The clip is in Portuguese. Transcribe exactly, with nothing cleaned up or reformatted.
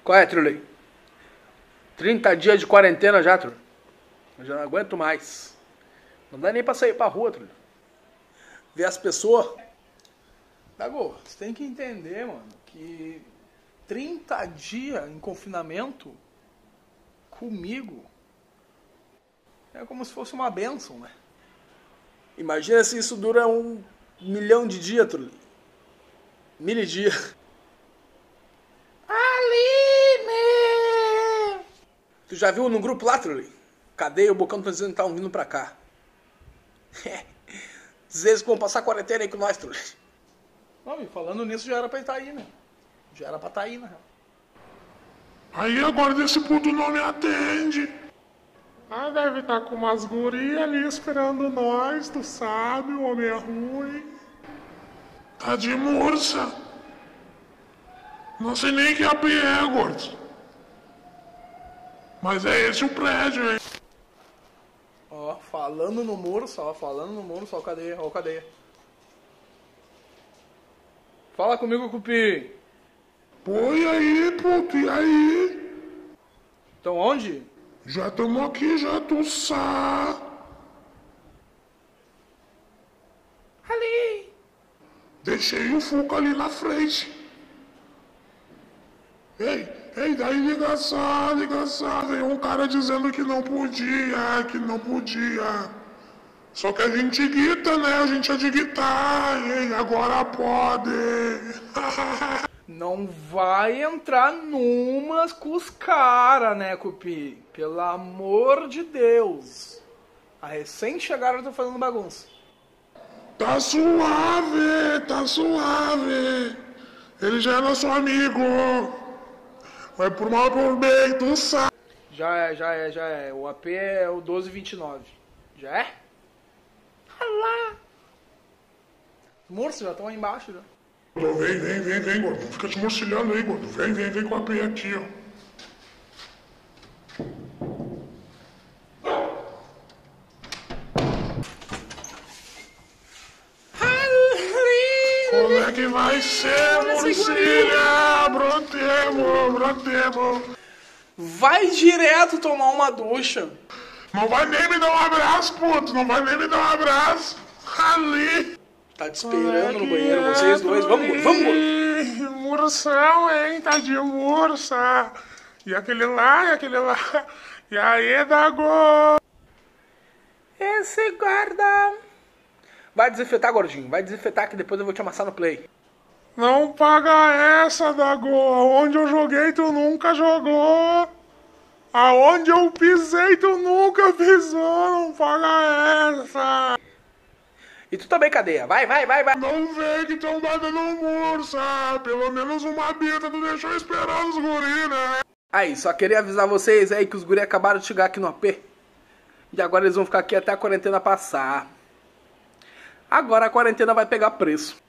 Qual é, Trulli? trinta dias de quarentena já, Trulli. Eu já não aguento mais. Não dá nem pra sair pra rua, Trulli. Ver as pessoas. Dago, você tem que entender, mano, que trinta dias em confinamento comigo é como se fosse uma bênção, né? Imagina se isso dura um milhão de dias, Trulli. Mil dias. Aline! Tu já viu no grupo lá, Trulli? Cadê o Bocão tá dizendo que tá vindo pra cá? Dizer que vão passar quarentena aí com nós, Trulli. Não, e falando nisso já era pra estar aí, né? Já era pra estar aí, na real. Aí agora desse ponto não me atende. Ah, deve estar com umas gurias ali esperando nós, tu sabe, o homem é ruim. Tá de mursa. Não sei nem que A P é, gordo. Mas é esse o prédio, hein? Ó, falando no muro só, falando no muro só, cadeia, ó, cadeia. Fala comigo, Cupim. Pô, e aí, puto, e aí? Então onde? Já tamo aqui, já, tu sabe. Ali. Deixei o Fuca ali na frente. Ei, ei, daí ligação, ligação. Veio um cara dizendo que não podia, que não podia. Só que a gente guita, né? A gente é de guitar. Ei, agora pode. Não vai entrar numas com os caras, né, Cupim? Pelo amor de Deus. A recém-chegada tá fazendo bagunça. Tá suave, tá suave. Ele já é nosso amigo. Vai por mal por bem, tu sabe. Já é, já é, já é. O A P é o doze vinte e nove. Já é? Olá. Os mortos já estão aí embaixo, já. Vem, vem, vem, vem, gordo. Fica te mocilhando aí, gordo. Vem, vem, vem com a A P aqui, ó. Como é que vai ser, Murcilha? Brotemo, brotemo. Vai direto tomar uma ducha. Não vai nem me dar um abraço, puto. Não vai nem me dar um abraço. Ali. Tá te esperando no banheiro, vocês dois. Vamos, vamos. Mursão, hein? Tá de mursa. E aquele lá, e aquele lá. E aí, Dago? Esse guarda. Vai desinfetar, gordinho. Vai desinfetar que depois eu vou te amassar no play. Não paga essa, Dago. Aonde eu joguei, tu nunca jogou. Aonde eu pisei, tu nunca pisou. Não paga essa. E tu também, cadeia. Vai, vai, vai, vai. Não vem que tão dando no mursa. Pelo menos uma bita tu deixou esperando os guri, né? Aí, só queria avisar vocês aí que os guri acabaram de chegar aqui no A P. E agora eles vão ficar aqui até a quarentena passar. Agora a quarentena vai pegar preço.